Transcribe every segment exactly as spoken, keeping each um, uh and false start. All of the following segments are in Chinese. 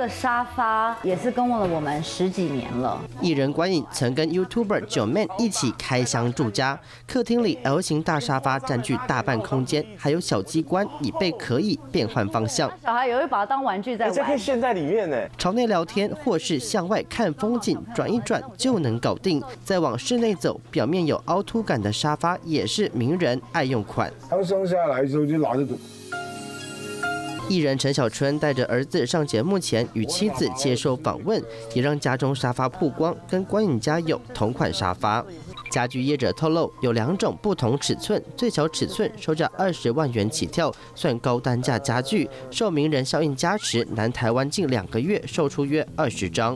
个沙发也是跟了我们十几年了。 艺人关颖曾跟 YouTuber 九妹一起开箱住家，客厅里 L 型大沙发占据大半空间，还有小机关椅背可以变换方向。 小孩也会把它当玩具在玩， 这可以陷在里面呢。 朝内聊天或是向外看风景，转一转就能搞定。再往室内走，表面有凹凸感的沙发也是名人爱用款。 他们生下来的时候就拿着。 艺人陈小春带着儿子上节目前与妻子接受访问，也让家中沙发曝光，跟关颖家有同款沙发。家具业者透露，有两种不同尺寸，最小尺寸售价二十万元起跳，算高单价家具。受名人效应加持，南台湾近两个月售出约二十张。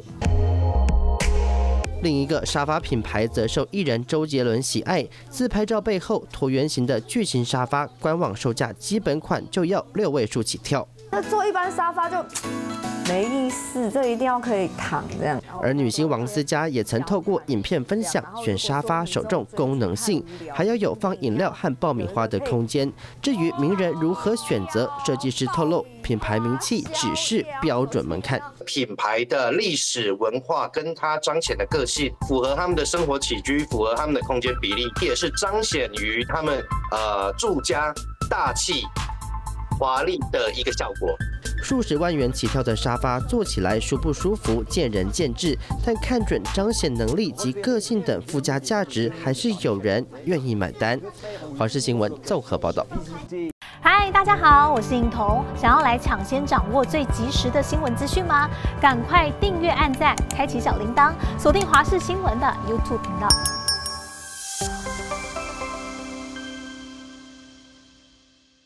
另一个沙发品牌则受艺人周杰伦喜爱，自拍照背后椭圆形的巨型沙发，官网售价基本款就要六位数起跳。 那坐一般沙发就没意思，这一定要可以躺这样。 而女星王思佳也曾透过影片分享，选沙发首重功能性，还要有放饮料和爆米花的空间。至于名人如何选择，设计师透露，品牌名气只是标准门槛。 品牌的历史文化跟它彰显的个性，符合他们的生活起居，符合他们的空间比例，也是彰显于他们呃住家大气、华丽的一个效果。 数十万元起跳的沙发，坐起来舒不舒服见仁见智，但看准彰显能力及个性等附加价值，还是有人愿意买单。华视新闻综合报道。 嗨，大家好，我是颖彤。想要来抢先掌握最及时的新闻资讯吗？赶快订阅、按赞、开启小铃铛，锁定华视新闻的 YouTube 频道。